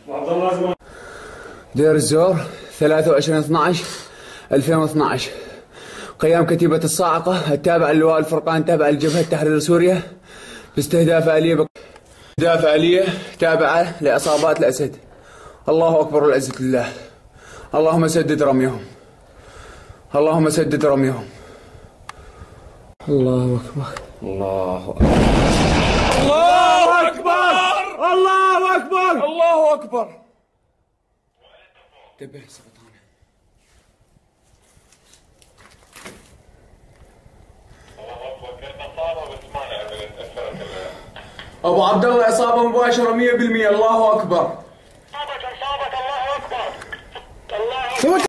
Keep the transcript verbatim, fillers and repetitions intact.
دير الزور ثلاثة وعشرين اثنعش ألفين واثنعش. قيام كتيبة الصاعقة التابعة للواء الفرقان تابعة لجبهة تحرير سوريا باستهداف آلية بك... استهداف آلية تابعة لعصابات الأسد. الله أكبر والعزة لله. اللهم سدد رميهم. اللهم سدد رميهم. الله أكبر. الله أكبر. الله أكبر. الله أكبر. الله أكبر. انتبه سرطان. أبو عبد الله إصابة مباشرة مية بالمية. الله أكبر.